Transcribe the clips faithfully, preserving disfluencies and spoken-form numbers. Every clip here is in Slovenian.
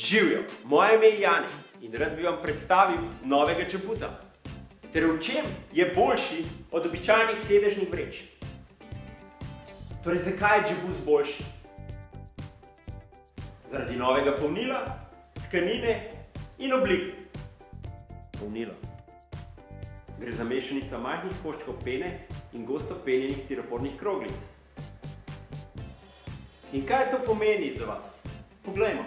Živjo, moje ime je Jani in rad bi vam predstavil novega Jabuza. Ter v čem je boljši od običajnih sedežnih vreč. Torej, zakaj je Jabuz boljši? Zaradi novega polnila, tkanine in oblike. Polnilo. Gre za mešanica majhnih koščkov pene in gosto penjenih stiropornih kroglic. In kaj to pomeni za vas? Poglejmo.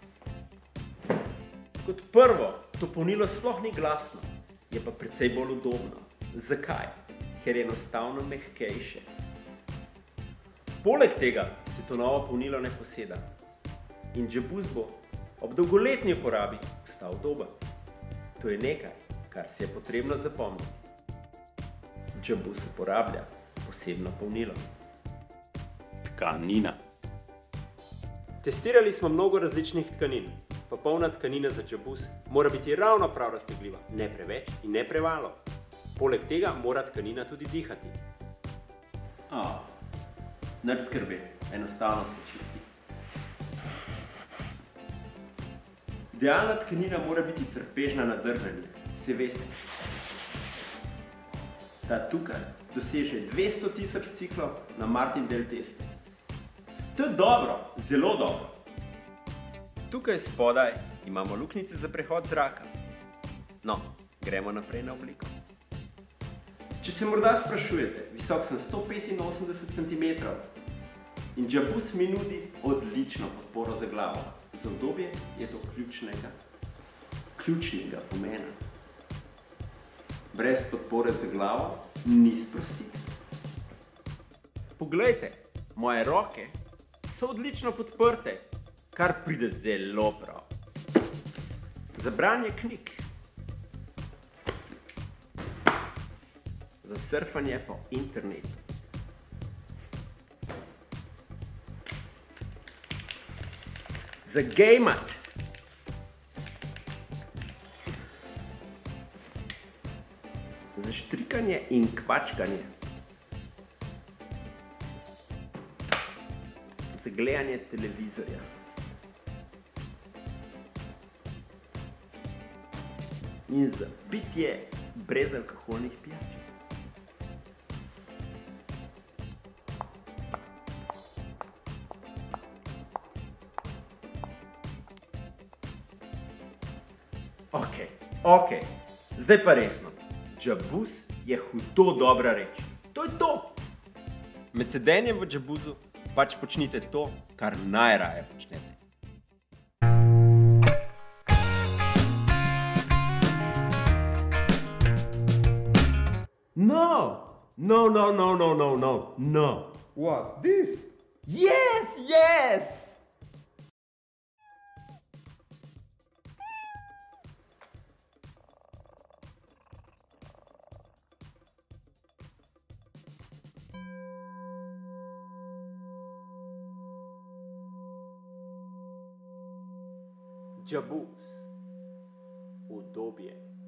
Kot prvo, to polnilo sploh ni glasno, je pa precej bolj udobno. Zakaj? Ker je enostavno mehkejše. Poleg tega se to novo polnilo ne poseda. In Jabuz bo ob dolgoletni uporabi postal udoben. To je nekaj, kar si je potrebno zapomniti. Jabuz uporablja posebno polnilo. Tkanina. Testirali smo mnogo različnih tkanin. Popolna tkanina za Jabuz mora biti ravno prav raztegljiva, ne preveč in ne premalo. Poleg tega mora tkanina tudi dihati. Oh, nič skrbi, enostavno se čisti. Idealna tkanina mora biti trpežna na drženje, se veste. Ta tukaj doseže dvesto tisoč ciklov na Martindale testu. To je dobro, zelo dobro. Tukaj spodaj imamo luknjice za prehod zraka. No, gremo naprej na obliko. Če se morda sprašujete, visok sem sto petinosemdeset centimetrov in Jabuz mi nudi odlično podporo za glavo. Za udobje je to ključnega, ključnega pomena. Brez podpore za glavo ni sprostiti. Poglejte, moje roke so odlično podprte, kar pride zelo prav. Za branje knjig, za surfanje po internetu, za gejmat, za štrikanje in kvačkanje, za gledanje televizorja, in za pitje brezalkoholnih pijač. Ok, ok, zdaj pa resno. Jabuz je hudo dobra reč. To je to! Med sedenjem v Jabuzu pač počnite to, kar najraje počnete. No! No, no, no, no, no, no, no. What, this? Yes, yes! Jabuz. Udobje.